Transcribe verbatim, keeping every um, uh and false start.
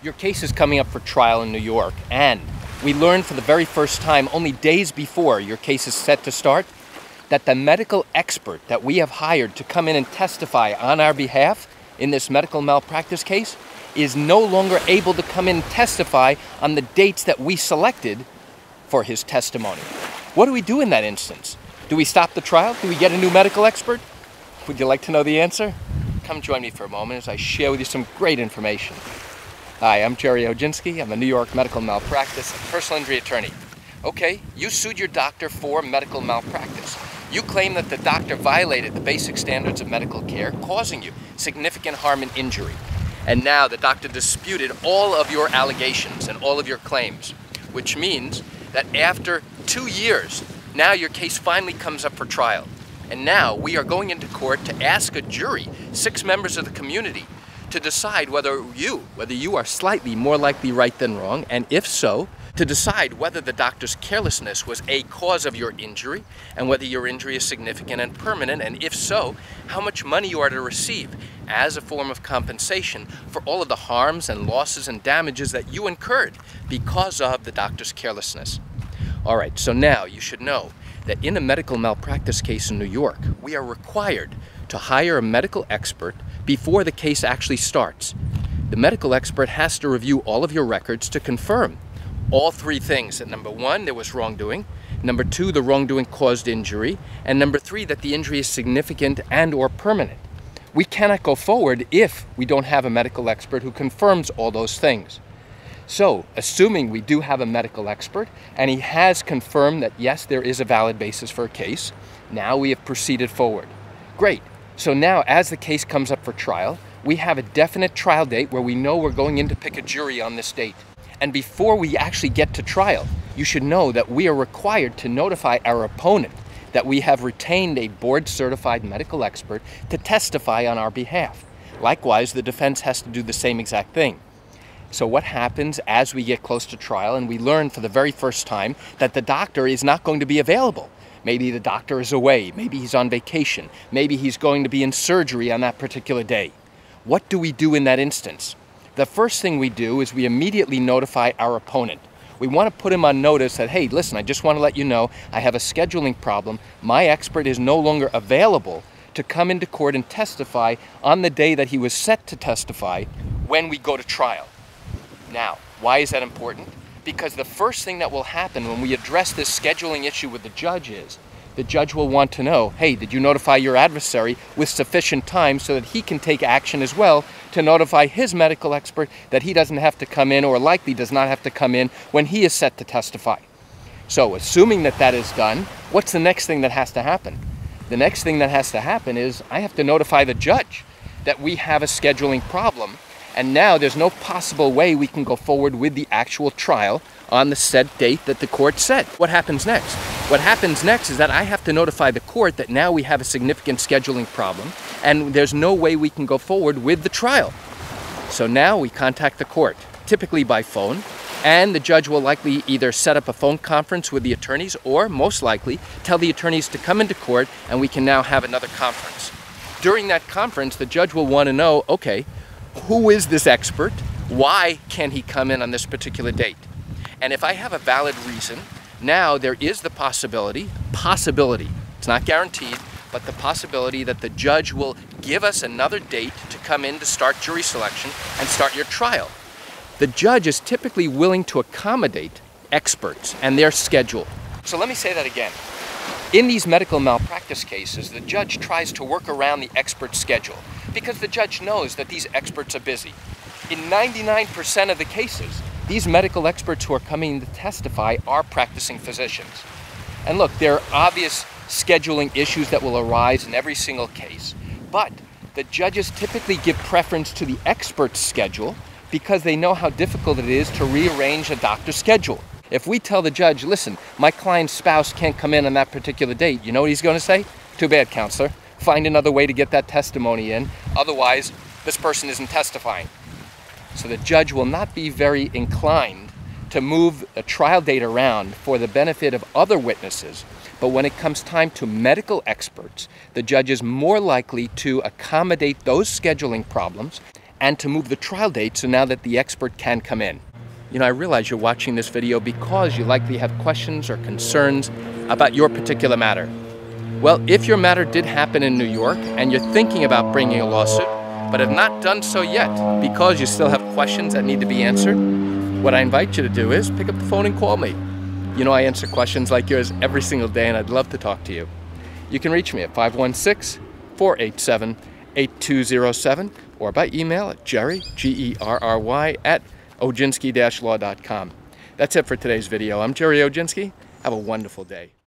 Your case is coming up for trial in New York, and we learned for the very first time, only days before your case is set to start, that the medical expert that we have hired to come in and testify on our behalf in this medical malpractice case is no longer able to come in and testify on the dates that we selected for his testimony. What do we do in that instance? Do we stop the trial? Do we get a new medical expert? Would you like to know the answer? Come join me for a moment as I share with you some great information. Hi, I'm Gerry Oginski. I'm a New York medical malpractice and personal injury attorney. Okay, you sued your doctor for medical malpractice. You claim that the doctor violated the basic standards of medical care, causing you significant harm and injury. And now the doctor disputed all of your allegations and all of your claims, which means that after two years, now your case finally comes up for trial. And now we are going into court to ask a jury, six members of the community, to decide whether you, whether you are slightly more likely right than wrong, and if so, to decide whether the doctor's carelessness was a cause of your injury, and whether your injury is significant and permanent, and if so, how much money you are to receive as a form of compensation for all of the harms and losses and damages that you incurred because of the doctor's carelessness. All right, so now you should know that in a medical malpractice case in New York, we are required to hire a medical expert before the case actually starts. The medical expert has to review all of your records to confirm all three things: that number one, there was wrongdoing; number two, the wrongdoing caused injury; and number three, that the injury is significant and or permanent. We cannot go forward if we don't have a medical expert who confirms all those things. So, assuming we do have a medical expert and he has confirmed that yes, there is a valid basis for a case, now we have proceeded forward. Great. So now as the case comes up for trial, we have a definite trial date where we know we're going in to pick a jury on this date. And before we actually get to trial, you should know that we are required to notify our opponent that we have retained a board-certified medical expert to testify on our behalf. Likewise, the defense has to do the same exact thing. So what happens as we get close to trial and we learn for the very first time that the doctor is not going to be available? Maybe the doctor is away, maybe he's on vacation, maybe he's going to be in surgery on that particular day. What do we do in that instance? The first thing we do is we immediately notify our opponent. We want to put him on notice that, hey, listen, I just want to let you know I have a scheduling problem. My expert is no longer available to come into court and testify on the day that he was set to testify when we go to trial. Now, why is that important? Because the first thing that will happen when we address this scheduling issue with the judge is the judge will want to know, hey, did you notify your adversary with sufficient time so that he can take action as well to notify his medical expert that he doesn't have to come in, or likely does not have to come in, when he is set to testify. So assuming that that is done, what's the next thing that has to happen? The next thing that has to happen is I have to notify the judge that we have a scheduling problem, and now there's no possible way we can go forward with the actual trial on the set date that the court set. What happens next? What happens next is that I have to notify the court that now we have a significant scheduling problem and there's no way we can go forward with the trial. So now we contact the court, typically by phone, and the judge will likely either set up a phone conference with the attorneys or most likely tell the attorneys to come into court and we can now have another conference. During that conference, the judge will want to know, okay, who is this expert? Why can he come in on this particular date? And if I have a valid reason, now there is the possibility, possibility, it's not guaranteed, but the possibility that the judge will give us another date to come in to start jury selection and start your trial. The judge is typically willing to accommodate experts and their schedule. So let me say that again. In these medical malpractice cases, the judge tries to work around the expert's schedule because the judge knows that these experts are busy. In ninety-nine percent of the cases, these medical experts who are coming to testify are practicing physicians. And look, there are obvious scheduling issues that will arise in every single case, but the judges typically give preference to the expert's schedule because they know how difficult it is to rearrange a doctor's schedule. If we tell the judge, listen, my client's spouse can't come in on that particular date, you know what he's going to say? Too bad, counselor. Find another way to get that testimony in. Otherwise, this person isn't testifying. So the judge will not be very inclined to move a trial date around for the benefit of other witnesses. But when it comes time to medical experts, the judge is more likely to accommodate those scheduling problems and to move the trial date so now that the expert can come in. You know, I realize you're watching this video because you likely have questions or concerns about your particular matter. Well, if your matter did happen in New York and you're thinking about bringing a lawsuit, but have not done so yet because you still have questions that need to be answered, what I invite you to do is pick up the phone and call me. You know, I answer questions like yours every single day, and I'd love to talk to you. You can reach me at five one six, four eight seven, eight two zero seven or by email at Gerry, G E R R Y, at oginski dash law dot com. That's it for today's video. I'm Gerry Oginski. Have a wonderful day.